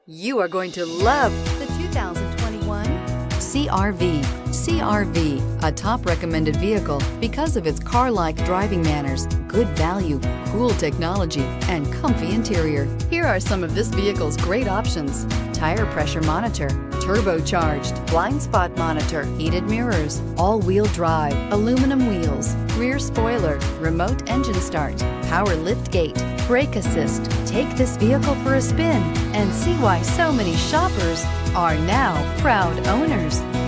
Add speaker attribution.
Speaker 1: You are going to love the 2021 CR-V. CR-V, a top recommended vehicle because of its car-like driving manners, good value, cool technology, and comfy interior. Here are some of this vehicle's great options: tire pressure monitor, turbocharged, blind spot monitor, heated mirrors, all-wheel drive, aluminum wheels, rear spoiler, remote engine start, power lift gate, brake assist. Take this vehicle for a spin and see why so many shoppers are now proud owners.